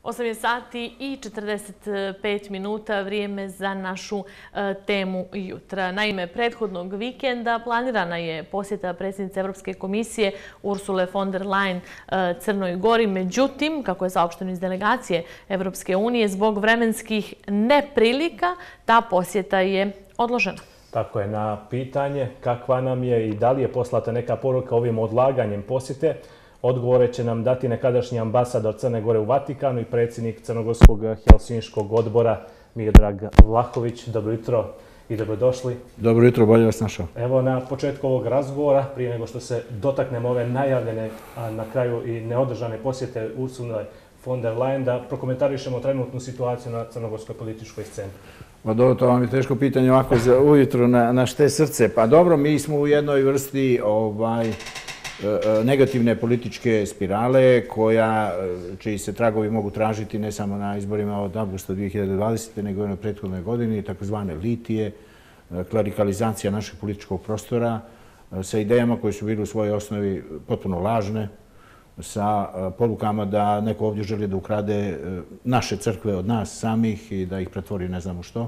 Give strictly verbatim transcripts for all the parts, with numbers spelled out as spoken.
osam je sati i četrdeset pet minuta, vrijeme za našu temu jutra. Naime, prethodnog vikenda planirana je posjeta predsjednice Evropske komisije Ursule von der Leyen Crnoj Gori. Međutim, kako je saopšteno iz delegacije Evropske unije, zbog vremenskih neprilika ta posjeta je odložena. Tako je, na pitanje kakva nam je i da li je poslata neka poruka ovim odlaganjem posjete, odgovore će nam dati nekadašnji ambasador Crne Gore u Vatikanu i predsjednik Crnogorskog Helsinškog odbora Miodrag Vlahović. Dobro jutro i dobrodošli. Dobro jutro, bolje vas našao. Evo, na početku ovog razgovora, prije nego što se dotaknemo ove najavljene, a na kraju i neodržane posjete Ursule von der Leyen, da prokomentarišemo trenutnu situaciju na crnogorskoj političkoj sceni. Pa dobro, to vam je teško pitanje ovako za ujutru na, na šte srce. Pa dobro, mi smo u jednoj vrsti ovaj, negativne političke spirale koja, čiji se tragovi mogu tražiti ne samo na izborima od avgusta dvije hiljade dvadesete. nego i na prethodnoj godini, takozvane litije, klerikalizacija našeg političkog prostora sa idejama koje su bili u svojoj osnovi potpuno lažne, sa porukama da neko ovdje želi da ukrade naše crkve od nas samih i da ih pretvori ne znamo što.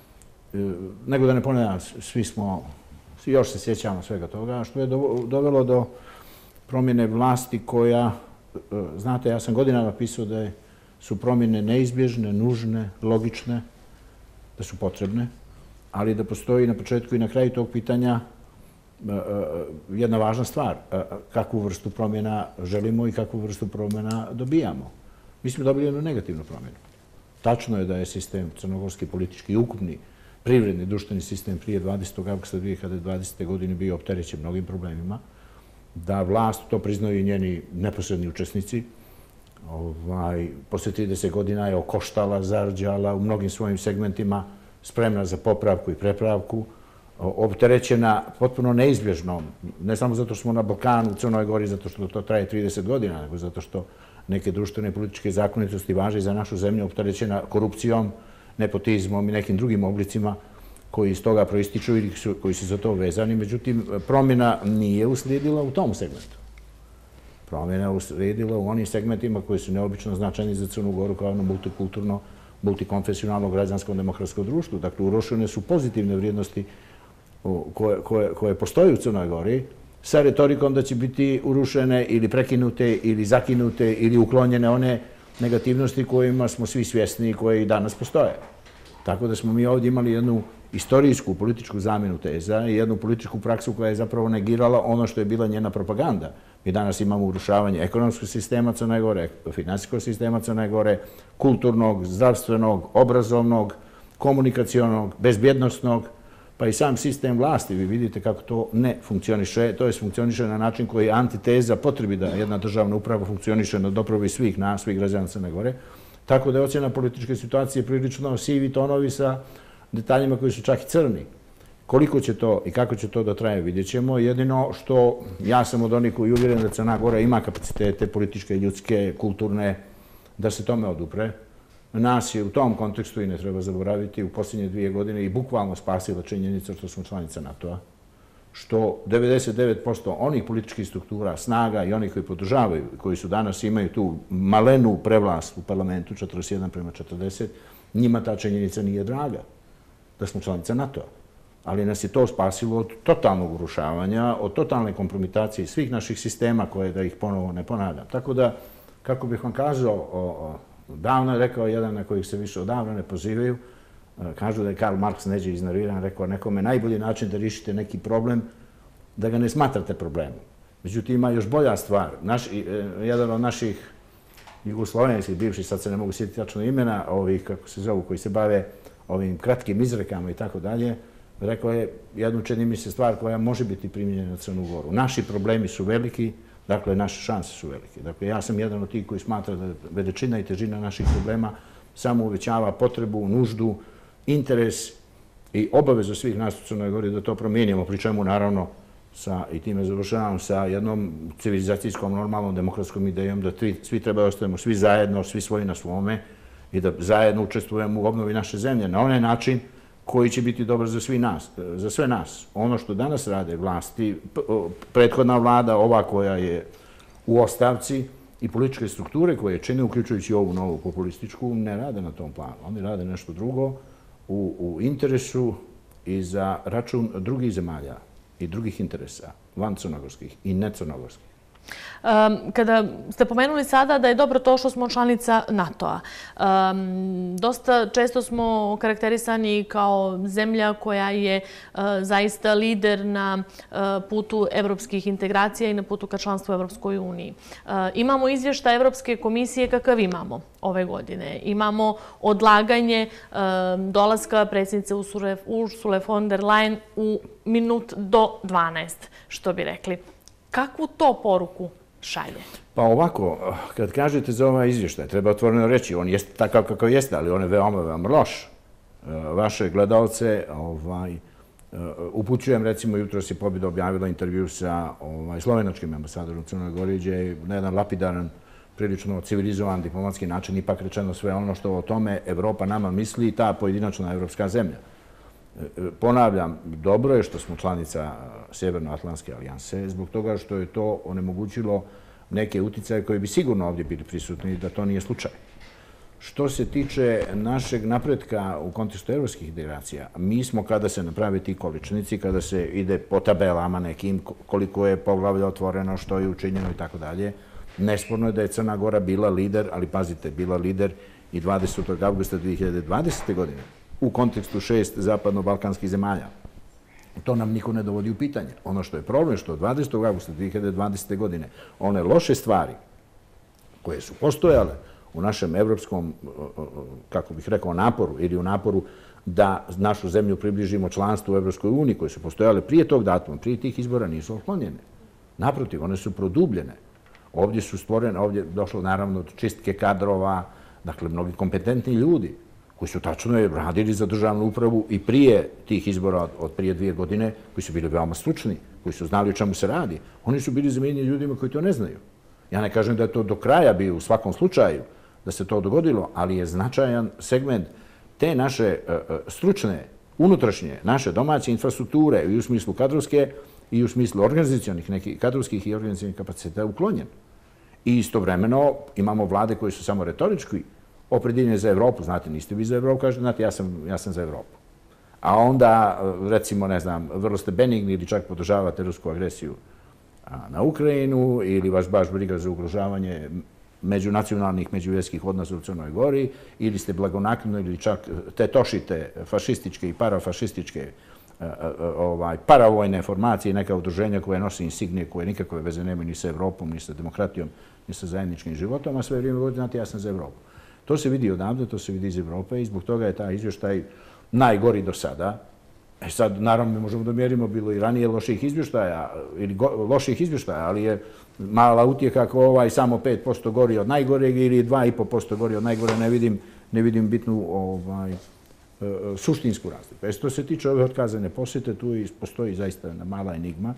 Nego da ne ponavljam, svi smo, još se sjećamo svega toga, što je dovelo do promjene vlasti koja, znate, ja sam godinama pisao da su promjene neizbježne, nužne, logične, da su potrebne, ali da postoji na početku i na kraju tog pitanja jedna važna stvar, kakvu vrstu promjena želimo i kakvu vrstu promjena dobijamo. Mi smo dobili jednu negativnu promjenu. Tačno je da je sistem crnogorski politički i ukupni privredni društveni sistem prije dvadesetog avgusta dvije hiljade dvadesete. godine bio opterećen mnogim problemima, da vlast, to priznaju i njeni neposredni učesnici, ovaj, poslije trideset godina je okoštala, zarđala u mnogim svojim segmentima, spremna za popravku i prepravku, opterećena potpuno neizbježnom, ne samo zato što smo na Balkanu, u Crnoj Gori, zato što to traje trideset godina, nego zato što neke društvene i političke zakonitosti važe za našu zemlju, opterećena korupcijom, nepotizmom i nekim drugim oblicima koji iz toga proističu ili koji su za to vezani. Međutim, promjena nije uslijedila u tom segmentu. Promjena je uslijedila u onim segmentima koji su neobično značajni za Crnu Goru kao jedno multikulturno, multikonfesionalno građansko demokratsko društvo. Dakle, urušene su pozitivne vrijednosti koje, koje, koje postoje u Crnoj Gori sa retorikom da će biti urušene ili prekinute ili zakinute ili uklonjene one negativnosti kojima smo svi svjesni i koje i danas postoje. Tako da smo mi ovdje imali jednu istorijsku političku zamjenu teza i jednu političku praksu koja je zapravo negirala ono što je bila njena propaganda. Mi danas imamo urušavanje ekonomskog sistema Crne Gore, finansijskog sistema Crne Gore, kulturnog, zdravstvenog, obrazovnog, komunikacionog, bezbjednosnog, pa i sam sistem vlasti. Vi vidite kako to ne funkcioniše. To je funkcioniše na način koji je antiteza potrebi da jedna državna uprava funkcioniše na dobrobit svih nas, svih građana Crne Gore. Tako da je ocjena političke situacije prilično sivi tonovi sa detaljima koji su čak i crni. Koliko će to i kako će to da traje, vidjet ćemo. Jedino što ja sam od onih koji je uvjeren da Crna Gora ima kapacitete političke, ljudske, kulturne, da se tome odupre. Nas je u tom kontekstu, i ne treba zaboraviti, u posljednje dvije godine i bukvalno spasila činjenica što smo članica NATO-a, što devedeset devet posto onih političkih struktura, snaga i onih koji podržavaju, koji su danas imaju tu malenu prevlast u parlamentu, četrdeset jedan prema četrdeset, njima ta činjenica nije draga, da smo članica NATO-a. Ali nas je to spasilo od totalnog urušavanja, od totalne kompromitacije svih naših sistema koje da ih ponovo ne ponavljam. Tako da, kako bih vam kazao, davno je rekao jedan na kojih se više odavno ne pozivaju, kažu da je Karl Marx neđe iznerviran, rekao nekome najbolji način da riješite neki problem, da ga ne smatrate problemom. Međutim, ima još bolja stvar. Naš, jedan od naših jugoslovenskih bivših, sad se ne mogu sjetiti tačno imena, ovih, kako se zovu, koji se bave ovim kratkim izrekama i tako dalje, rekao je jednu, čini mi se, stvar koja može biti primijenjena na Crnu Goru. Naši problemi su veliki, dakle, naše šanse su velike. Dakle, ja sam jedan od tih koji smatra da veličina i težina naših problema samo uvećava potrebu, nuždu, interes i obavezu svih nas u Crnoj Gori da to promijenimo, pri čemu, naravno, sa, i time završavam, sa jednom civilizacijskom, normalnom, demokratskom idejom da tri, svi treba da ostajemo svi zajedno, svi svoji na svome i da zajedno učestvujemo u obnovi naše zemlje na onaj način koji će biti dobar za svi nas, za sve nas. Ono što danas rade vlasti, prethodna vlada, ova koja je u ostavci i političke strukture koje čine, uključujući ovu novu populističku, ne rade na tom planu. Oni rade nešto drugo u, u interesu i za račun drugih zemalja i drugih interesa, van crnogorskih i necrnogorskih. Kada ste pomenuli sada da je dobro to što smo članica NATO-a, dosta često smo karakterisani kao zemlja koja je zaista lider na putu evropskih integracija i na putu ka članstvu u Evropskoj uniji. Imamo izvještaj Evropske komisije kakav imamo ove godine. Imamo odlaganje dolaska predsjednice Ursule von der Leyen u minut do dvanaest, što bi rekli. Kakvu to poruku šalje? Pa ovako, kad kažete za ovaj izvještaj, treba otvoreno reći, on jeste takav kako jeste, ali on je veoma, veoma loš. Vaše gledalce, upućujem, recimo, jutros je Pobjeda objavila intervju sa slovenačkim ambasadorom u Crnoj Gori, gdje je na jedan lapidaran, prilično civilizovan diplomatski način ipak rečeno sve ono što o tome Evropa nama misli i ta pojedinačna evropska zemlja. Ponavljam, dobro je što smo članica Sjevernoatlantske alijanse, zbog toga što je to onemogućilo neke uticaje koji bi sigurno ovdje bili prisutni, da to nije slučaj. Što se tiče našeg napretka u kontekstu evropskih integracija, mi smo, kada se naprave ti količnici, kada se ide po tabelama nekim, koliko je poglavlja otvoreno, što je učinjeno i tako dalje, nesporno je da je Crna Gora bila lider, ali pazite, bila lider i dvadesetog avgusta dve hiljade dvadesete. godine u kontekstu šest zapadno-balkanskih zemalja. To nam niko ne dovodi u pitanje. Ono što je problem, što od dvadesetog avgusta dve hiljade dvadesete. godine one loše stvari koje su postojale u našem evropskom, kako bih rekao, naporu ili u naporu da našu zemlju približimo članstvu u Evropskoj uniji, koje su postojale prije tog datuma, prije tih izbora, nisu otklonjene. Naprotiv, one su produbljene. Ovdje su stvorene, ovdje je došlo naravno do čistke kadrova, dakle, mnogi kompetentni ljudi koji su tačno radili za državnu upravu i prije tih izbora od prije dvije godine, koji su bili veoma stručni, koji su znali o čemu se radi. Oni su bili zamijenjeni ljudima koji to ne znaju. Ja ne kažem da je to do kraja bio u svakom slučaju da se to dogodilo, ali je značajan segment te naše stručne, unutrašnje, naše domaće infrastrukture i u smislu kadrovske i u smislu organizacionih, nekih kadrovskih i organizacionih kapaciteta uklonjen. I istovremeno imamo vlade koje su samo retorički opredeljene za Evropu. Znate, niste vi za Evropu, kažete, znate, ja sam, ja sam za Evropu. A onda, recimo, ne znam, vrlo ste benigni ili čak podržavate rusku agresiju na Ukrajinu ili vas baš briga za ugrožavanje međunacionalnih, međuvjerskih odnosa u Crnoj Gori ili ste blagonakloni ili čak tetošite fašističke i parafašističke paravojne formacije i neka udruženja koje nose insignije koje nikakve veze nemaju ni sa Evropom, ni sa demokratijom, ni sa zajedničkim životom, a sve vrijeme govorite, znate, ja sam za Evropu. To se vidi odavde, to se vidi iz Evrope i zbog toga je taj izvještaj najgori do sada. E sad, naravno, mi možemo da mjerimo, bilo i ranije loših izvještaja, ili loših izvještaja, ali je mala utjeha kako ovaj samo pet posto gori od najgoreg ili dva i po posto gori od najgore, ne vidim, ne vidim bitnu ovaj, suštinsku razliku. E što se tiče ove otkazane posjete, tu postoji zaista jedna mala enigma.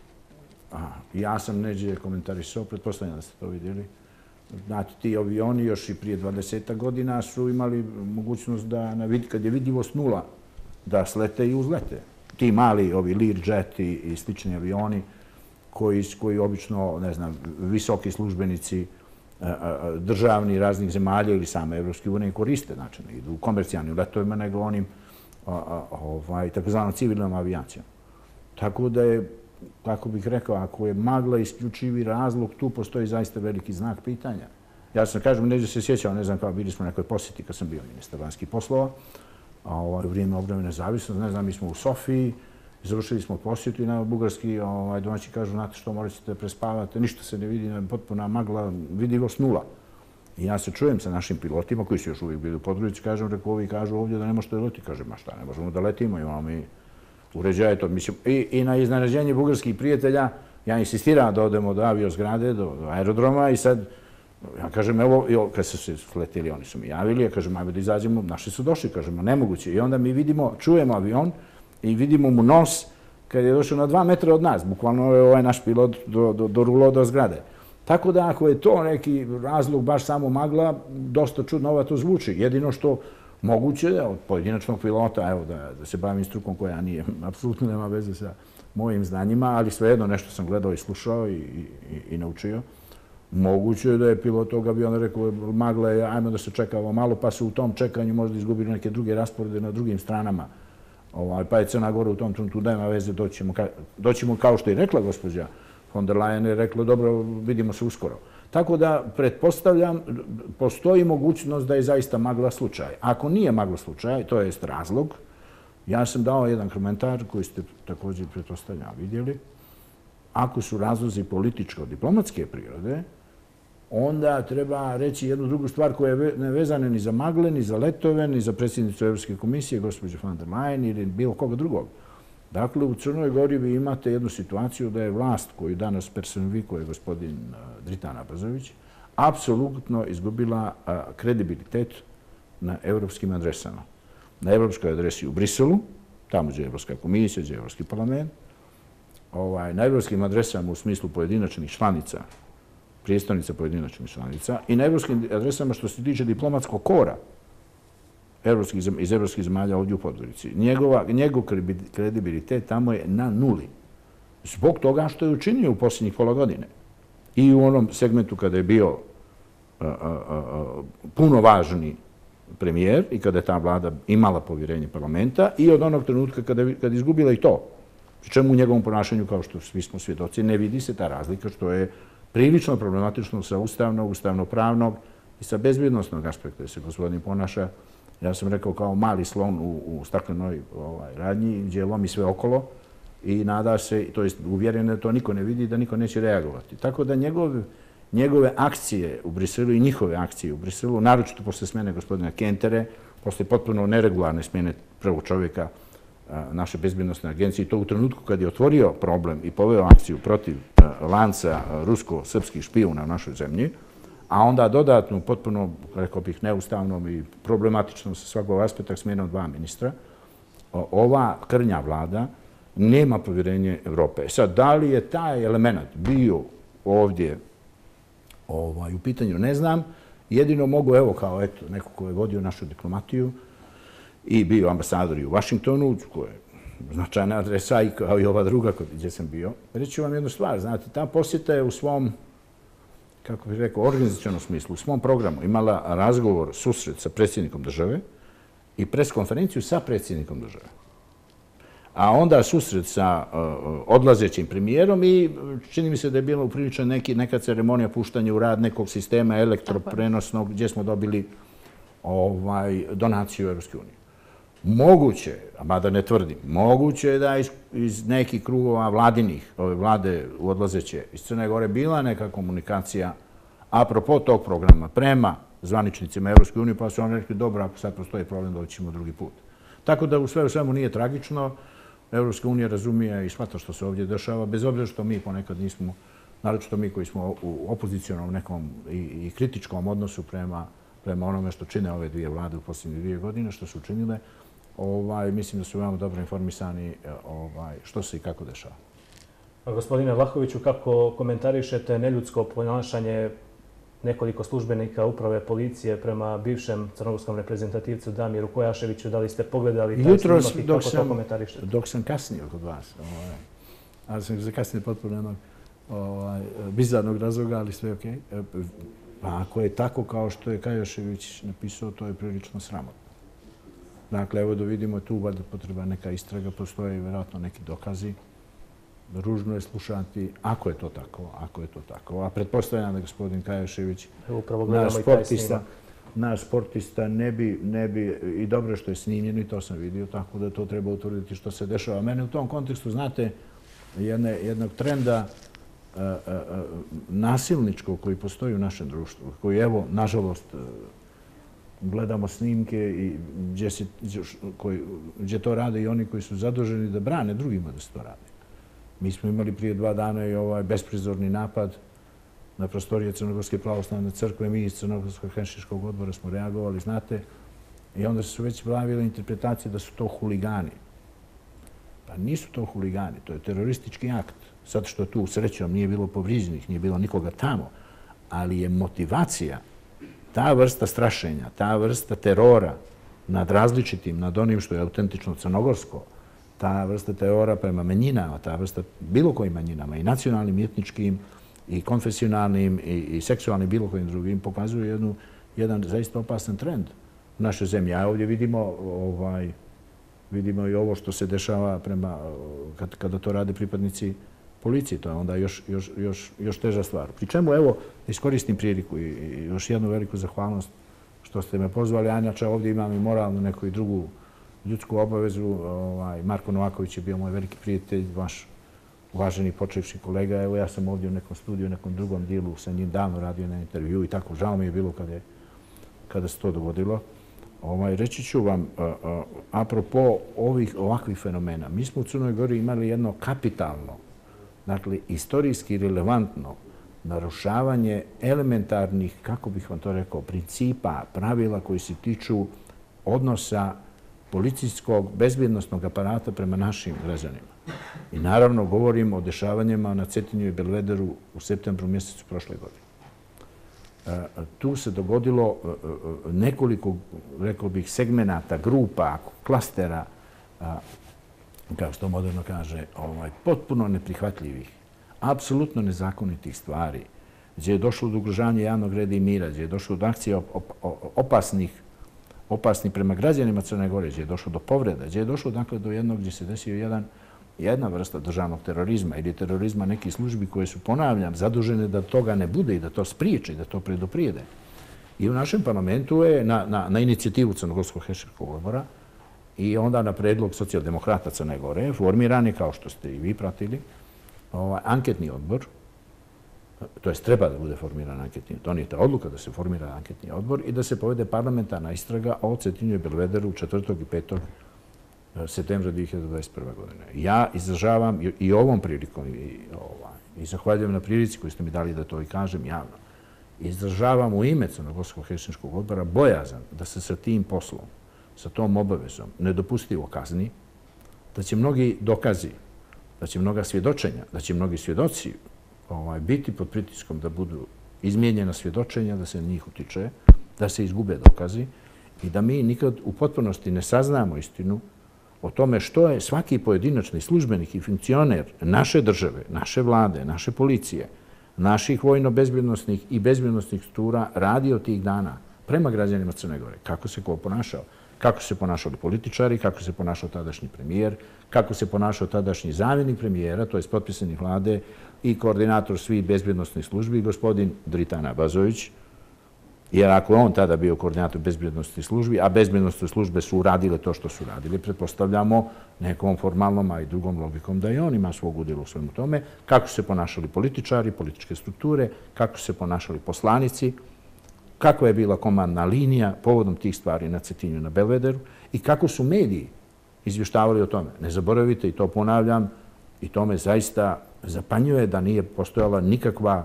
Ja sam neđe komentarisao, pretpostavljam da ste to vidjeli. Znate, ti avioni još i prije dvadeset godina su imali mogućnost da, kad je vidljivost nula, da slete i uzlete. Ti mali, ovi Learjet i slični avioni koji, koji obično, ne znam, visoki službenici državni raznih zemalja ili same Evropske unije koriste, znači ne idu u komercijalnim letovima, nego onim ovaj, takozvanom civilnom avijacijom. Tako da je, kako bih rekao, ako je magla isključivi razlog, tu postoji zaista veliki znak pitanja. Ja sam, kažem, neđe se sjećao, ne znam kao, bili smo u nekoj posjeti kad sam bio ministar vanjskih poslova, u vrijeme obnove nezavisnosti, ne znam, mi smo u Sofiji, završili smo posjetu i na bugarski domaći kažu, znate što, morat ćete prespavati, ništa se ne vidi, potpuna magla, vidljivost nula. I ja se čujem sa našim pilotima, koji su još uvijek bili u Podgorici, kažem, rekao, ovi kažu ovdje da ne možete da leti. Kažem, ma šta, ne možemo da letimo, imamo mi uređaje to. I na iznenađenje bugarskih prijatelja, ja insistiram da odemo do aviozgrade, do aerodroma i sad, ja kažem, evo, kad su se sletili, oni su mi javili, ja kažem, ajde da izađemo, naši su došli, kažemo, nemoguće. I onda mi vidimo, čujemo avion i vidimo mu nos kad je došao na dva metra od nas. Bukvalno je ovaj naš pilot dorulao do zgrade. Tako da, ako je to neki razlog, baš samo magla, dosta čudno ova to zvuči. Jedino što moguće je od pojedinačnog pilota, evo, da se bavim strukom koja nije, apsolutno nema veze sa mojim znanjima, ali svejedno nešto sam gledao i slušao i naučio. Moguće je da je pilot tog aviona rekao, magla je, ajmo da se čekamo malo, pa su u tom čekanju možda izgubili neke druge rasporede na drugim stranama. Pa je Crna Gora u tom trenutku, nema veze, doćemo kao što je rekla gospođa von der Leyen, je rekla, dobro, vidimo se uskoro. Tako da, pretpostavljam, postoji mogućnost da je zaista magla slučaj. Ako nije magla slučaj, to je razlog, ja sam dao jedan komentar koji ste također, pretpostavljam, vidjeli. Ako su razlozi političko-diplomatske prirode, onda treba reći jednu drugu stvar koja je ne vezana ni za magle, ni za letove, ni za predsjednicu Evropske komisije, gospođu von der Leyen ili bilo koga drugog. Dakle, u Crnoj Gori vi imate jednu situaciju da je vlast koju danas personifikuje gospodin Dritan Abazović apsolutno izgubila kredibilitet na evropskim adresama. Na evropskoj adresi u Briselu, tamo gdje je Evropska komisija, gdje je Evropski parlament, na evropskim adresama u smislu pojedinačnih članica, prijestolnica pojedinačnih članica i na evropskim adresama što se tiče diplomatskog kora iz evropskih zemalja ovdje u Podgorici. Njegov kredibilitet tamo je na nuli. Zbog toga što je učinio u posljednjih pola godine. I u onom segmentu kada je bio puno važni premijer i kada je ta vlada imala povjerenje parlamenta i od onog trenutka kada je izgubila i to. Čemu u njegovom ponašanju, kao što svi smo svjedoci, ne vidi se ta razlika što je prilično problematično sa ustavnog, ustavno-pravnog i sa bezbjednostnog aspekta se gospodin ponaša. Ja sam rekao kao mali slon u staklenoj radnji gdje lomi sve okolo i nada se, to je uvjereno da to niko ne vidi i da niko neće reagovati. Tako da njegove akcije u Briselu i njihove akcije u Briselu, naročito posle smjene gospodina Kentere, posle potpuno neregularne smjene prvog čovjeka naše bezbjednostne agencije, to u trenutku kad je otvorio problem i poveo akciju protiv lanca rusko-srpskih špijuna u našoj zemlji, a onda dodatno, potpuno, rekao bih, neustavnom i problematičnom sa svakog aspekta smjenom dva ministra, ova krnja vlada nema povjerenje Evrope. Sad, da li je taj element bio ovdje u pitanju, ne znam. Jedino mogu, evo, kao eto, neko ko je vodio našu diplomatiju i bio ambasador i u Vašingtonu, koja je značajna adresa i kao i ova druga gdje sam bio. Reći ću vam jednu stvar, znate, ta posjeta je u svom, kako bih rekao, organizacionom smislu, u svom programu imala razgovor, susret sa predsjednikom države i preskonferenciju sa predsjednikom države. A onda susret sa odlazećim premijerom i čini mi se da je bila upriličena neka ceremonija puštanja u rad nekog sistema elektroprenosnog gdje smo dobili donaciju Evropske unije. Moguće, a mada ne tvrdim, moguće je da iz nekih krugova vladinih, ove vlade u odlazeće iz Crne Gore bila neka komunikacija apropo tog programa prema zvaničnicima Evropske unije, pa su oni rekli, dobro, ako sad postoji problem, doćemo drugi put. Tako da u sve u svemu nije tragično. Evropska unija razumije i shvata što se ovdje dešava, bez obzira što mi ponekad nismo, naročito mi koji smo u opozicionom nekom i kritičkom odnosu prema onome što čine ove dvije vlade u posljednje dvije godine, što su učinile, mislim da su veoma dobro informisani što se i kako dešava. Gospodine Vlahoviću, kako komentarišete neljudsko ponašanje nekoliko službenika uprave policije prema bivšem crnogorskom reprezentativcu Damiru Kojaševiću? Da li ste pogledali taj snimak i kako to komentarišete? Dok sam kasnio kod vas, ali sam zakasnio potpuno jednog bizarnog razloga, ali sve je okej. Pa ako je tako kao što je Kojašević napisao, to je prilično sramotno. Dakle, evo da vidimo tu da potreba neka istraga, postoje vjerojatno neki dokazi. Ružno je slušati, ako je to tako, ako je to tako. A pretpostavljam da gospodin Kojašević, naš sportista, ne bi, i dobro što je snimljeno, i to sam vidio, tako da to treba utvrditi što se dešava. Mene u tom kontekstu, znate, jednog trenda nasilničkog koji postoji u našem društvu, koji, evo, nažalost, gledamo snimke gdje to rade i oni koji su zaduženi da brane drugima da se to rade. Mi smo imali prije dva dana i ovaj besprizorni napad na prostorije Crnogorske pravoslavne crkve. Mi iz Crnogorskog hrećničkog odbora smo reagovali, znate, i onda su već pojavile interpretacije da su to huligani. Pa nisu to huligani, to je teroristički akt. Sad što tu srećom nije bilo povrijeđenih, nije bilo nikoga tamo, ali je motivacija, ta vrsta strašenja, ta vrsta terora nad različitim, nad onim što je autentično crnogorsko, ta vrsta terora prema manjinama, ta vrsta bilo kojim manjinama, i nacionalnim, i etničkim, i konfesionalnim i seksualnim, bilo kojim drugim, pokazuju jedan zaista opasan trend u našoj zemlji. A ovdje vidimo vidimo i ovo što se dešava prema, kada to rade pripadnici policije. To je onda još teža stvar. Pri čemu, evo, iskoristim priliku i još jednu veliku zahvalnost što ste me pozvali. A inače, ovdje imam i moralnu neku i drugu ljudsku obavezu. Marko Novaković je bio moj veliki prijatelj, vaš uvaženi počevši kolega. Evo, ja sam ovdje u nekom studiju, u nekom drugom dijelu sa njim davno radio na intervju i tako. Žao mi je bilo kada se to dogodilo. Reći ću vam, apropo ovih ovakvih fenomena, mi smo u Crnoj Gori imali jedno kapitalno, dakle, istorijski relevantno narušavanje elementarnih, kako bih vam to rekao, principa, pravila koji se tiču odnosa policijskog bezbjednostnog aparata prema našim građanima. I naravno govorim o dešavanjima na Cetinju i Belvederu u septembru mjesecu prošle godine. Tu se dogodilo nekoliko, rekao bih, segmenata, grupa, klastera, kao što moderno kaže, potpuno neprihvatljivih, apsolutno nezakonitih stvari, gdje je došlo do ugrožavanja javnog reda i mira, gdje je došlo do akcija opasnih opasnih prema građanima Crne Gore, gdje je došlo do povreda, gdje je došlo dakle do jednog gdje se desio jedan, jedna vrsta državnog terorizma ili terorizma nekih službi koje su, ponavljam, zadužene da toga ne bude i da to spriječe, da to preduprijede. I u našem parlamentu je na, na, na inicijativu Crnogorskog hešerskog odbora i onda na predlog socijaldemokrata Crne Gore formiran je, kao što ste i vi pratili, ovaj, anketni odbor. To jest treba da bude formiran anketni odbor. Donijeta odluka da se formira anketni odbor i da se povede parlamentarna istraga o Cetinju i Belvederu četvrtog i petog septembra dvije hiljade dvadeset prve. godine. Ja izražavam i ovom prilikom i, ovaj, i zahvaljujem na prilici koju ste mi dali da to i kažem javno. Izražavam u ime Crnogorskog hešerskog odbora bojazan da se sa tim poslom, sa tom obavezom nedopustivo kazni, da će mnogi dokazi, da će mnoga svjedočenja, da će mnogi svjedoci ovaj, biti pod pritiskom da budu izmijenjena svjedočenja, da se na njih utiče, da se izgube dokazi i da mi nikad u potpunosti ne saznamo istinu o tome što je svaki pojedinačni službenik i funkcioner naše države, naše vlade, naše policije, naših vojno-bezbjednostnih i bezbjednostnih struktura radio tih dana prema građanima Crne Gore. Kako se ko ponašao? Kako se ponašali političari, kako se ponašao tadašnji premijer, kako se ponašao tadašnji zamjenik premijera, to je potpredsjednik vlade i koordinator svih bezbjednostnih službi, gospodin Dritan Abazović. Jer ako je on tada bio koordinator bezbjednostnih službi, a bezbjednostne službe su uradile to što su radili, pretpostavljamo nekom formalnom, a i drugom logikom da i on ima svog udjela u svemu tome, kako su se ponašali političari, političke strukture, kako su se ponašali poslanici, kakva je bila komandna linija povodom tih stvari na Cetinju i na Belvederu i kako su mediji izvještavali o tome. Ne zaboravite, i to ponavljam, i to me zaista zapanjuje da nije postojala nikakva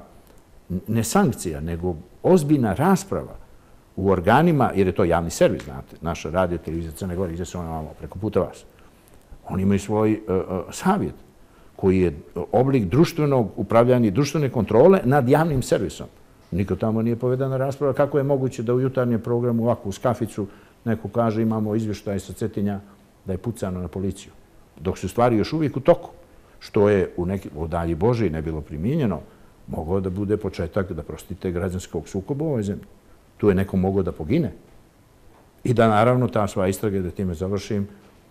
ne sankcija, nego ozbiljna rasprava u organima, jer je to javni servis, znate, naša radio, televizija Crne Gore, gdje se ona malo preko puta vas. Oni imaju svoj uh, uh, savjet, koji je oblik društvenog upravljanja i društvene kontrole nad javnim servisom. Niko tamo nije povedana rasprava kako je moguće da u jutarnjem programu ovako u skaficu neko kaže imamo izvještaj sa Cetinja da je pucano na policiju. Dok su stvari još uvijek u toku, što je u neki, u dalji Božiji ne bilo primijenjeno, mogao da bude početak, da prostite, građanskog sukoba u ovoj zemlji. Tu je neko mogao da pogine. I da naravno ta sva istraga, da time završim,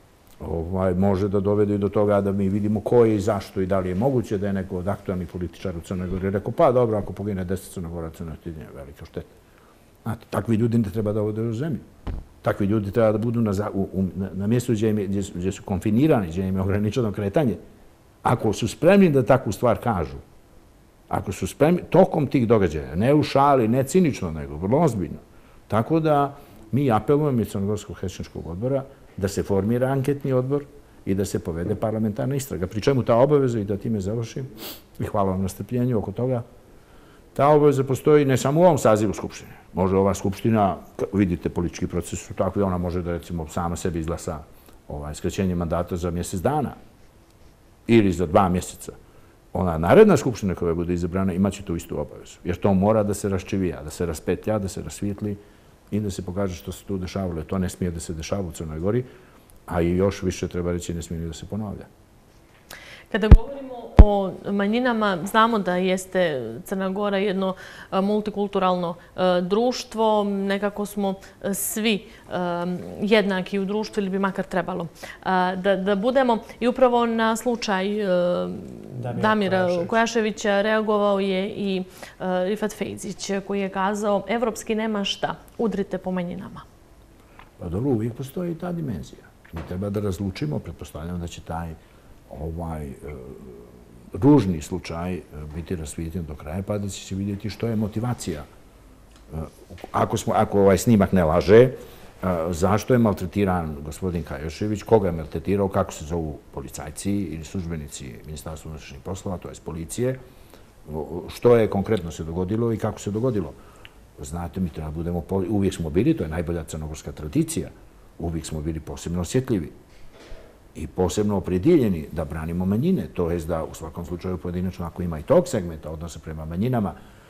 ovaj, može da dovede do toga da mi vidimo ko je i zašto i da li je moguće da je neko od aktualnih političara u Crnoj Gori rekao pa dobro, ako pogine deset Crnogoraca, ne je velika šteta. Znate, takvi ljudi ne treba da vode u zemlju. Takvi ljudi treba da budu na, u, u, na mjestu gdje, im je, gdje, gdje su konfinirani, gdje im je ograničeno kretanje. Ako su spremni da takvu stvar kažu, ako su spremni tokom tih događaja, ne u šali, ne cinično, nego vrlo ozbiljno. Tako da mi apelujemo iz Crnogorskog hešerskog odbora da se formira anketni odbor i da se povede parlamentarna istraga. Pri čemu ta obaveza, i da time završim, i hvala vam na strpljenju oko toga, ta obaveza postoji ne samo u ovom sazivu Skupštine. Može ova Skupština, vidite, politički proces su takvi, ona može da recimo sama sebi izglasa ovaj, skraćenje mandata za mjesec dana ili za dva mjeseca. Ona naredna Skupština koja bude izabrana imaće tu istu obavezu. Jer to mora da se raščivija, da se raspetlja, da se rasvijetli i da se pokaže što se tu dešavalo. To ne smije da se dešava u Crnoj Gori, a i još više treba reći ne smije da se ponavlja. Kada govorimo o manjinama. Znamo da jeste Crna Gora jedno multikulturalno društvo. Nekako smo svi jednaki u društvu ili bi makar trebalo da budemo. I upravo na slučaj Damira Kojaševića reagovao je i Rifat Fejzić koji je kazao evropski nema šta, udrite po manjinama. Pa dobro, uvijek postoji i ta dimenzija. Mi treba da razlučimo, pretpostavljam da će taj ovaj ružni slučaj biti rasvijetljen do kraja, pa da će se vidjeti što je motivacija. Ako, smo, ako ovaj snimak ne laže, zašto je maltretiran gospodin Kajošević, koga je maltretirao, kako se zovu policajci ili službenici Ministarstva unutrašnjih poslova, to je policije, što je konkretno se dogodilo i kako se dogodilo. Znate, mi treba budemo, uvijek smo bili, to je najbolja crnogorska tradicija, uvijek smo bili posebno osjetljivi i posebno opredjeljeni da branimo manjine, to je da u svakom slučaju pojedinačno ako ima i tog segmenta odnosa prema manjinama,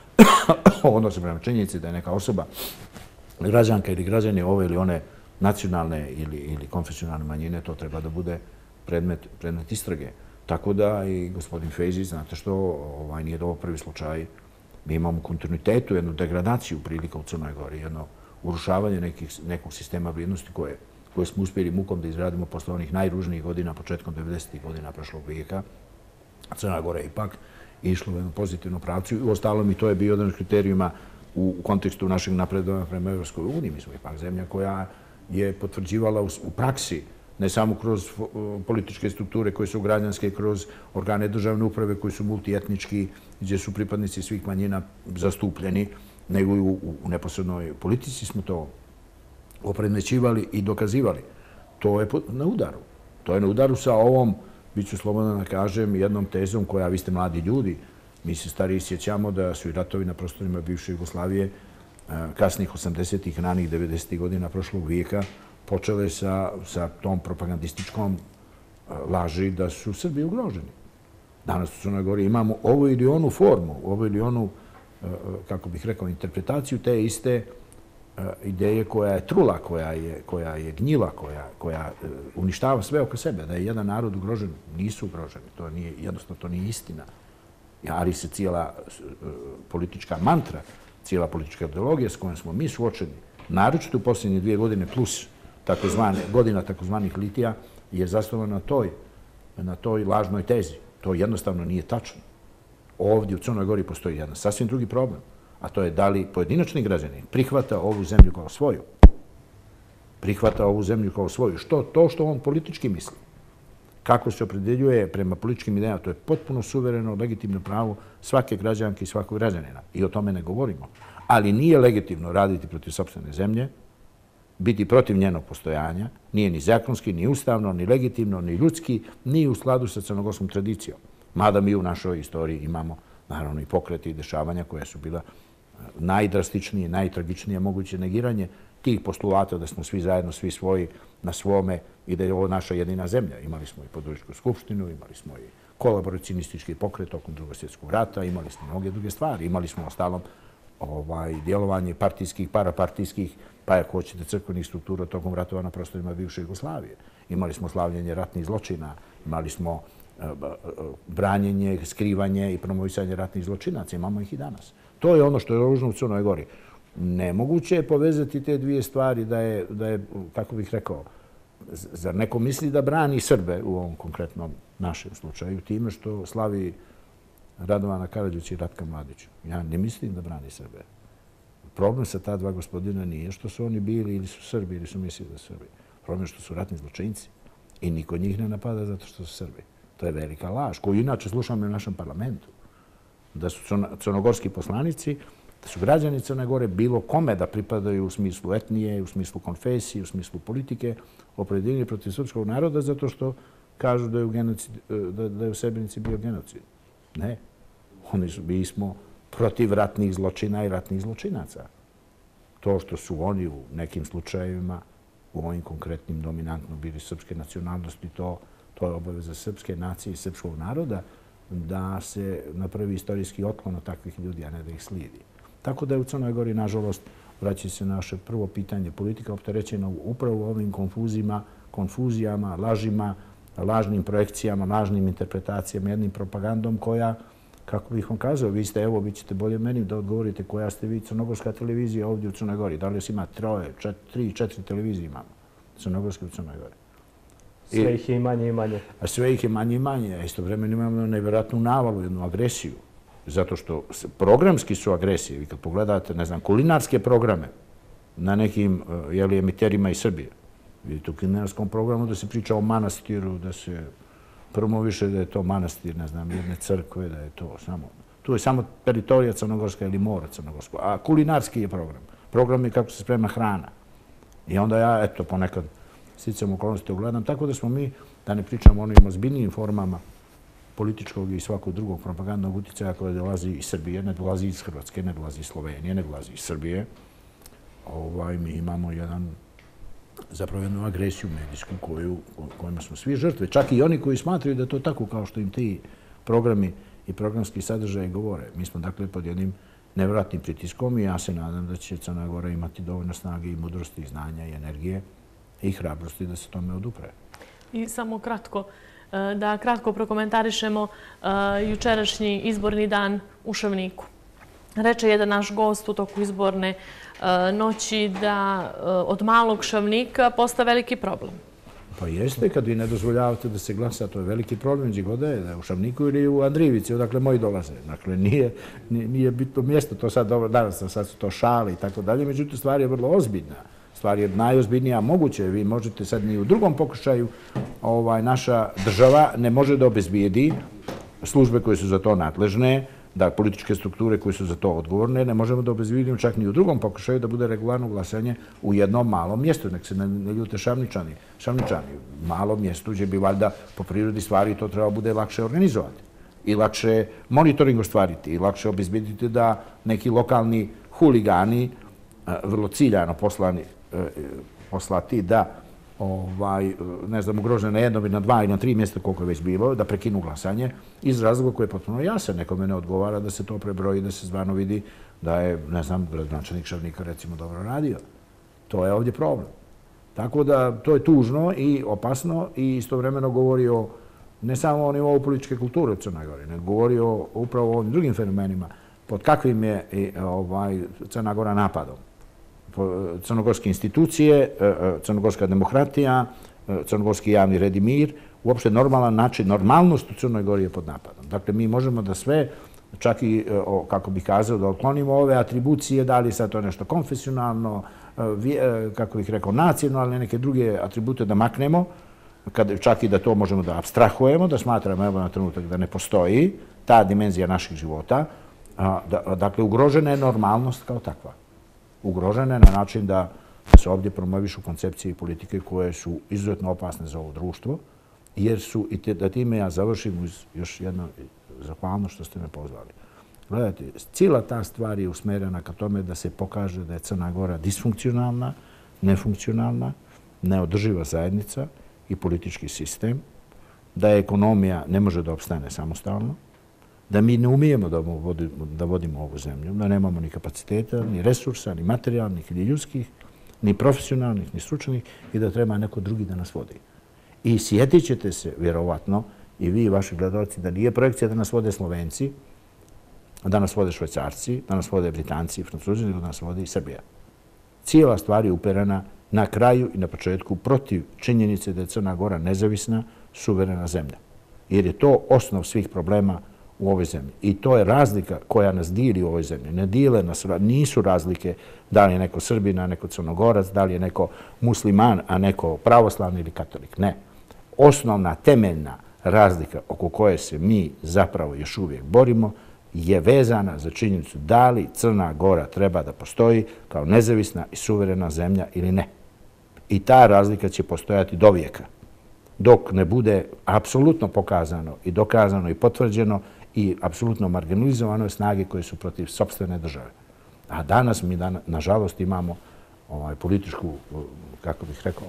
odnosa prema činjenici da je neka osoba građanka ili građani ove ili one nacionalne ili, ili konfesionalne manjine, to treba da bude predmet, predmet istrage. Tako da i gospodin Fejzić, znate što, ovaj, nije ovo prvi slučaj. Mi imamo kontinuitetu, jednu degradaciju prilika u Crnoj Gori, jedno urušavanje nekih, nekog sistema vrijednosti koje, koje smo uspjeli mukom da izradimo posle onih najružnijih godina, početkom devedesetih godina prošlog vijeka. Crna Gora je ipak išla u jednu pozitivnu pravcu i uostalom i to je bio jedan od kriterijuma u kontekstu našeg napredovanja prema Evropskoj uniji. Mi smo ipak zemlja koja je potvrđivala u praksi, ne samo kroz političke strukture koje su građanske, kroz organe državne uprave koji su multietnički, gdje su pripadnici svih manjina zastupljeni, nego i u, u neposrednoj politici smo to opredmećivali i dokazivali. To je na udaru. To je na udaru sa ovom, bit ću slobodno da kažem, jednom tezom koja, vi ste mladi ljudi, mi se stariji sjećamo da su i ratovi na prostorima bivše Jugoslavije, kasnih osamdesetih, ranih devedesetih godina prošlog vijeka, počele sa, sa tom propagandističkom laži da su Srbi ugroženi. Danas u Crnoj Gori imamo ovu ili onu formu, ovu ili onu, kako bih rekao, interpretaciju te iste ideje koja je trula, koja je, koja je gnjila, koja, koja uništava sve oko sebe. Da je jedan narod ugrožen, nisu ugroženi. To nije, jednostavno to nije istina. Ali se cijela politička mantra, cijela politička ideologija s kojom smo mi suočeni, naročito u posljednje dvije godine plus takozvane, godina takozvanih litija, je zasnovana na toj, na toj lažnoj tezi. To jednostavno nije tačno. Ovdje u Crnoj Gori postoji jedan sasvim drugi problem, a to je da li pojedinačni građanin prihvata ovu zemlju kao svoju. Prihvata ovu zemlju kao svoju. Što to što on politički misli? Kako se opredjeljuje prema političkim idejama, to je potpuno suvereno, legitimno pravo svake građanke i svakog građanina. I o tome ne govorimo. Ali nije legitimno raditi protiv sopstvene zemlje, biti protiv njenog postojanja, nije ni zakonski, ni ustavno, ni legitimno, ni ljudski, ni u skladu sa crnogorskom tradicijom. Mada mi u našoj istoriji imamo, naravno, i pokrete i dešavanja koje su bila najdrastičnije, najtragičnije moguće negiranje tih postulata da smo svi zajedno, svi svoji na svome i da je ovo naša jedina zemlja. Imali smo i Podgoričku skupštinu, imali smo i kolaboracionistički pokret tokom Drugog svjetskog rata, imali smo mnoge druge stvari. Imali smo ostalom ovaj, djelovanje partijskih, parapartijskih, pa ako hoćete crkvenih struktura tokom ratova na prostorima bivše Jugoslavije. Imali smo slavljenje ratnih zločina, imali smo branjenje, skrivanje i promovisanje ratnih zločinaca. Imamo ih i danas. To je ono što je ružno u Crnoj Gori. Nemoguće je povezati te dvije stvari da je, da je, kako bih rekao, zar neko misli da brani Srbe u ovom konkretnom našem slučaju time što slavi Radovana Karadžića i Ratka Mladića. Ja ne mislim da brani Srbe. Problem sa ta dva gospodina nije što su oni bili ili su Srbi ili su mislili da su Srbi. Problem je što su ratni zločinci i niko njih ne napada zato što su Srbi. To je velika laž koju inače slušamo u našem parlamentu. Da su crnogorski poslanici, da su građani Crne Gore bilo kome da pripadaju u smislu etnije, u smislu konfesije, u smislu politike, opredjeljeni protiv srpskog naroda zato što kažu da je u, genocid, da, da je u Srebrenici bio genocid. Ne. Oni su, bili smo protiv ratnih zločina i ratnih zločinaca. To što su oni u nekim slučajevima, u ovim konkretnim dominantno bili srpske nacionalnosti, to, to je obaveza srpske nacije i srpskog naroda da se napravi istorijski otklon od takvih ljudi, a ne da ih slijedi. Tako da je u Crnoj Gori, nažalost, vraća se naše prvo pitanje, politika opterećena upravo ovim konfuzijama, konfuzijama, lažima lažnim projekcijama, lažnim interpretacijama, jednim propagandom koja, kako bih vam kazao, vi ste, evo, vi ćete bolje meni da odgovorite koja ste vi crnogorska televizija ovdje u Crnoj Gori. Da li još ima troje, čet, tri, četiri televizije imamo crnogorske u Crnoj Gori? Sve ih je i manje i manje. A sve ih je manje i manje. A istovremeno imamo nevjerojatnu navalu, jednu agresiju. Zato što programski su agresije. Vi kad pogledate, ne znam, kulinarske programe na nekim jeli, emiterima iz Srbije, vidite u kulinarskom programu da se priča o manastiru, da se promoviše da je to manastir, ne znam, jedne crkve, da je to samo... Tu je samo teritorija crnogorska ili mora crnogorsko. A kulinarski je program. Program je kako se sprema hrana. I onda ja, eto, ponekad sticam okolnosti ugledam. Tako da smo mi, da ne pričamo o onim ozbiljnijim formama političkog i svakog drugog propagandnog utjecaja koje dolazi iz Srbije, ne dolazi iz Hrvatske, ne dolazi iz Slovenije, ne dolazi iz Srbije. Ovaj, mi imamo jedan, zapravo jednu agresiju medijsku koju, kojima smo svi žrtve. Čak i oni koji smatraju da je to tako kao što im ti programi i programski sadržaji govore. Mi smo dakle pod jednim nevratnim pritiskom i ja se nadam da će Crna Gora imati dovoljno snage i mudrosti i znanja i energije i hrabrosti da se tome odupre. I samo kratko, da kratko prokomentarišemo jučerašnji izborni dan u Šavniku. Reče jedan naš gost u toku izborne noći da od malog Šavnika postaje veliki problem. Pa jeste, kad vi ne dozvoljavate da se glasa, to je veliki problem, gdje god je, da je u Šavniku ili u Andrijevici, odakle moji dolaze. Dakle, nije, nije bitno mjesto, to sad dobro, danas sad su to šale i tako dalje, međutim, stvar je vrlo ozbiljna. Stvar je najozbiljnija moguće. Vi možete sad ni u drugom pokušaju, ovaj, naša država ne može da obezbijedi službe koje su za to nadležne, da političke strukture koje su za to odgovorne, ne možemo da obezbijedimo čak ni u drugom pokušaju da bude regularno glasanje u jednom malom mjestu. Nek se ne ljute Šavničani. Šavničani, malo mjesto gdje bi valjda po prirodi stvari to treba bude lakše organizovati i lakše monitoring ostvariti i lakše obezbijediti da neki lokalni huligani, vrlo ciljano poslani, poslati da ovaj, ne znam, ugrožene na jednom i na dva i na tri mjesta koliko je već bilo, da prekinu glasanje iz razloga koji je potpuno jasan. Nekome ne odgovara da se to prebroji, da se zvano vidi da je, ne znam, gradonačelnik Šavnika recimo dobro radio. To je ovdje problem. Tako da to je tužno i opasno i istovremeno govori o ne samo o nivou političke kulture u Crnoj Gori, nego govori o upravo o ovim drugim fenomenima pod kakvim je ovaj, Crna Gora napadom. Crnogorske institucije, crnogorska demokratija, crnogorski javni red i mir, uopšte normalan način, normalnost u Crnoj Gori je pod napadom. Dakle, mi možemo da sve, čak i, kako bih kazao, da otklonimo ove atribucije, da li sad to nešto konfesionalno, kako bih rekao, nacionalne, neke druge atribute da maknemo, čak i da to možemo da abstrahujemo, da smatramo evo na trenutak da ne postoji ta dimenzija naših života. Dakle, ugrožena je normalnost kao takva. Ugrožene na način da se ovdje promovišu koncepcije i politike koje su izuzetno opasne za ovo društvo, jer su, i da time ja završim uz još jedno zahvalno što ste me pozvali. Gledajte, cijela ta stvar je usmerena ka tome da se pokaže da je Crna Gora disfunkcionalna, nefunkcionalna, neodrživa zajednica i politički sistem, da je ekonomija ne može da opstane samostalno, da mi ne umijemo da, vodimo, da vodimo ovu zemlju, da nemamo ni kapaciteta, ni resursa, ni materijalnih, ni ljudskih, ni profesionalnih, ni stručnih i da treba neko drugi da nas vodi. I sjetit ćete se, vjerovatno, i vi i vaši gledalci, da nije projekcija da nas vode Slovenci, da nas vode Švajcarci, da nas vode Britanci i Francuzi, nego da nas vode i Srbija. Cijela stvar je uperena na kraju i na početku protiv činjenice da je Crna Gora nezavisna, suverena zemlja. Jer je to osnov svih problema u ovoj zemlji. I to je razlika koja nas dijeli u ovoj zemlji. Ne dijele nas, nisu razlike da li je neko Srbin, a neko Crnogorac, da li je neko musliman, a neko pravoslavni ili katolik. Ne. Osnovna, temeljna razlika oko koje se mi zapravo još uvijek borimo je vezana za činjenicu da li Crna Gora treba da postoji kao nezavisna i suverena zemlja ili ne. I ta razlika će postojati do vijeka. Dok ne bude apsolutno pokazano i dokazano i potvrđeno i apsolutno marginalizovano snage koje su protiv sopstvene države. A danas mi, nažalost, imamo ovaj, političku, kako bih rekao,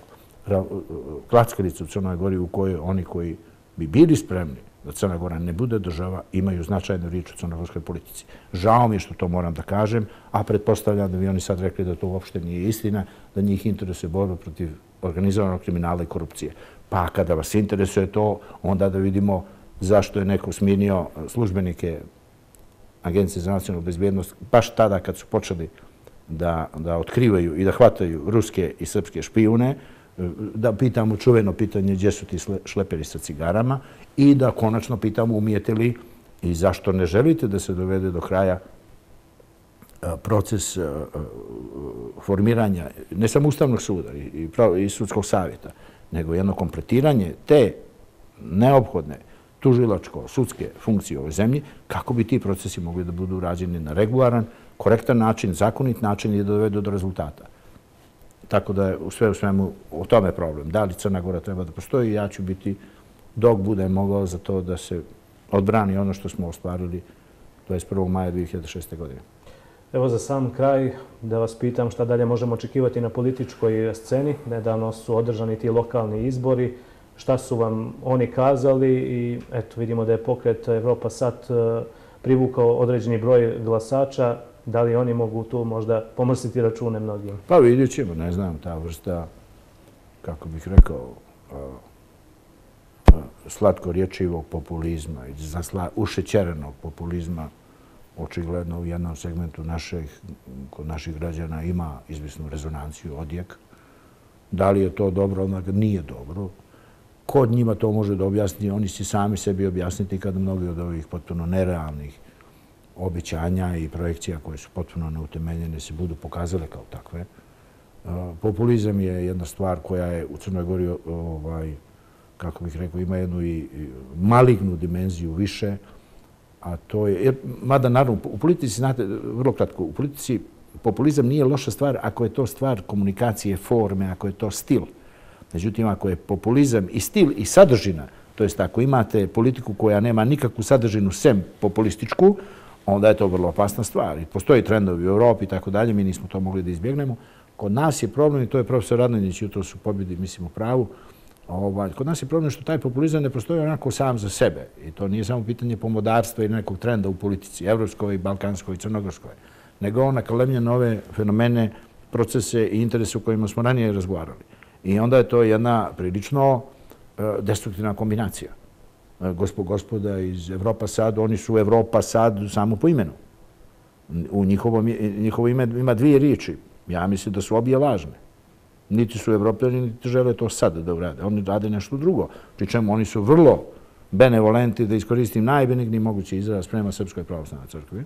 klackalicu u Crnoj Gori u kojoj oni koji bi bili spremni da Crna Gora ne bude država, imaju značajnu riječ u crnogorskoj politici. Žao mi je što to moram da kažem, a pretpostavljam da bi oni sad rekli da to uopšte nije istina, da njih interesuje borba protiv organizovanog kriminala i korupcije. Pa kada vas interesuje to, onda da vidimo zašto je neko smijenio službenike Agencije za nacionalnu bezbjednost baš tada kad su počeli da, da otkrivaju i da hvataju ruske i srpske špijune, da pitamo čuveno pitanje gdje su ti šleperi sa cigarama i da konačno pitamo umijete li i zašto ne želite da se dovede do kraja proces formiranja ne samo Ustavnog suda i sudskog savjeta, nego jedno kompletiranje te neophodne tužilačko-sudske funkcije u ovoj zemlji, kako bi ti procesi mogli da budu urađeni na regularan, korektan način, zakonit način i da dovedu do rezultata. Tako da je u sve u svemu o tome problem. Da li Crna Gora treba da postoji, ja ću biti dok bude mogao za to da se odbrani ono što smo ostvarili dvadeset prvog maja dvije hiljade šeste. godine. Evo za sam kraj da vas pitam šta dalje možemo očekivati na političkoj sceni. Nedavno su održani ti lokalni izbori. Šta su vam oni kazali i eto vidimo da je pokret Evropa Sad privukao određeni broj glasača. Da li oni mogu tu možda pomrsiti račune mnogim? Pa vidjet ćemo, ne znam, ta vrsta, kako bih rekao, slatko-rječivog populizma i ušećerenog populizma očigledno u jednom segmentu naših, kod naših građana ima izvisnu rezonanciju, odjek. Da li je to dobro, onda nije dobro. Kod njima to može da objasni, oni će sami sebi objasniti kada mnogi od ovih potpuno nerealnih obećanja i projekcija koje su potpuno neutemeljene se budu pokazale kao takve. Populizam je jedna stvar koja je u Crnoj Gori, ovaj, kako bih rekao, ima jednu i malignu dimenziju više, a to je, jer, mada naravno, u politici, znate, vrlo kratko, u politici populizam nije loša stvar ako je to stvar komunikacije, forme, ako je to stil. Međutim, ako je populizam i stil i sadržina, to jest ako imate politiku koja nema nikakvu sadržinu sem populističku, onda je to vrlo opasna stvar. I postoji trendovi u Evropi i tako dalje, mi nismo to mogli da izbjegnemo. Kod nas je problem, i to je profesor Radonjić jutro su pobjedi, mislim, u pravu, ovaj, kod nas je problem što taj populizam ne postoji onako sam za sebe. I to nije samo pitanje pomodarstva ili nekog trenda u politici, evropskoj, balkanskoj i crnogorskoj, nego on nakalemlja nove fenomene, procese i interese u kojima smo ranije razgovarali. I onda je to jedna prilično destruktivna kombinacija. Gospod, gospoda iz Evropa Sad, oni su Evropa Sad samo po imenu. U njihovom, njihovo ime ima dvije riječi. Ja mislim da su obje lažne. Niti su Evropljani, niti žele to sad da urade. Oni rade nešto drugo. Pri čemu oni su vrlo benevolenti, da iskoristim najbenigniji mogući izraz prema Srpskoj pravoslavnoj crkvi.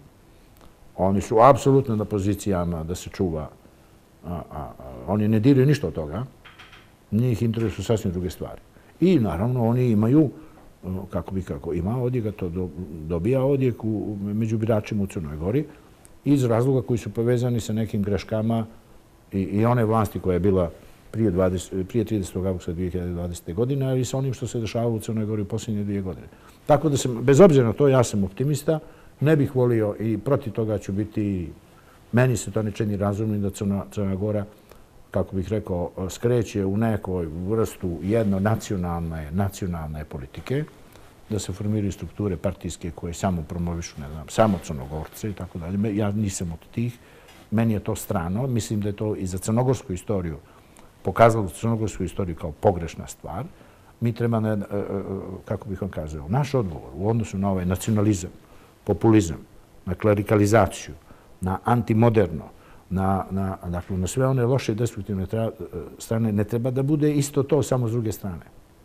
Oni su apsolutno na pozicijama da se čuva. A, a, a, oni ne diraju ništa od toga. Njih interesuju sasvim druge stvari. I naravno oni imaju, kako bi kako ima odjeka, to do, dobija odjek u, među biračima u Crnoj Gori iz razloga koji su povezani sa nekim greškama i, i one vlasti koja je bila prije, dvadeset, prije tridesetog avgusta dvije hiljade dvadesete. godine, ali sa onim što se dešavalo u Crnoj Gori u posljednje dvije godine. Tako da sam, bez obzira na to, ja sam optimista, ne bih volio i protiv toga ću biti, meni se to ne čini razumnim da Crna, Crna Gora, kako bih rekao, skreće u nekoj vrstu jedno nacionalne, nacionalne politike, da se formiraju strukture partijske koje samo promovišu, ne znam, samo Crnogorce i tako dalje. Ja nisam od tih. Meni je to strano. Mislim da je to i za crnogorsku istoriju pokazalo crnogorsku istoriju kao pogrešna stvar. Mi treba, na, kako bih vam kazao, naš odgovor u odnosu na ovaj nacionalizam, populizam, na klerikalizaciju, na antimoderno, na, na, dakle, na sve one loše i destruktivne strane, ne treba da bude isto to samo s druge strane.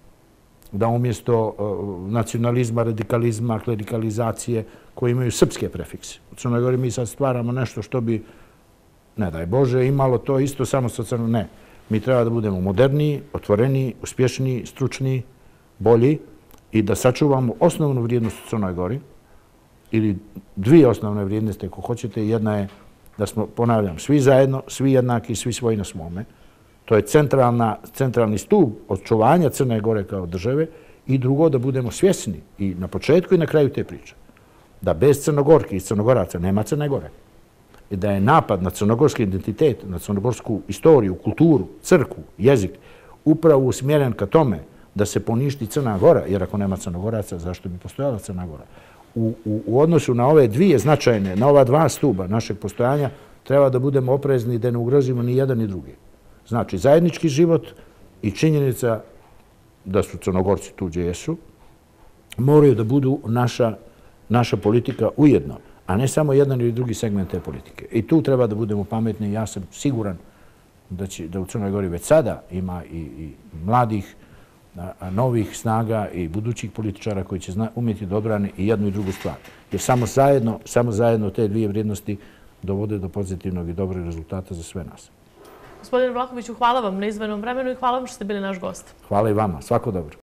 Da umjesto uh, nacionalizma, radikalizma, klerikalizacije koji imaju srpske prefikse. U Crnoj Gori mi sad stvaramo nešto što bi, ne daj Bože, imalo to isto samo sa Crnom. Ne. Mi treba da budemo moderniji, otvoreniji, uspješniji, stručniji, bolji i da sačuvamo osnovnu vrijednost u Crnoj Gori ili dvije osnovne vrijednosti, ako hoćete. Jedna je da smo, ponavljam, svi zajedno, svi jednaki, svi svoji na svome. To je centralna, centralni stup očuvanja Crne Gore kao države i drugo da budemo svjesni i na početku i na kraju te priče. Da bez Crnogorki i Crnogoraca nema Crne Gore. I da je napad na crnogorski identitet, na crnogorsku istoriju, kulturu, crkvu, jezik upravo usmjeren ka tome da se poništi Crna Gora, jer ako nema Crnogoraca, zašto bi postojala Crna Gora? U, u, u odnosu na ove dvije značajne, na ova dva stuba našeg postojanja, treba da budemo oprezni da ne ugrozimo ni jedan ni drugi. Znači, zajednički život i činjenica da su Crnogorci tu gdje jesu, moraju da budu naša, naša politika ujedno, a ne samo jedan ili drugi segment te politike. I tu treba da budemo pametni. Ja sam siguran da, će, da u Crnoj Gori već sada ima i, i mladih, a, novih snaga i budućih političara koji će zna, umjeti da odbrane i jednu i drugu stvar. Jer samo zajedno, samo zajedno te dvije vrijednosti dovode do pozitivnog i dobrog rezultata za sve nas. Gospodine Vlahoviću, hvala vam na izdvojenom vremenu i hvala vam što ste bili naš gost. Hvala i vama. Svako dobro.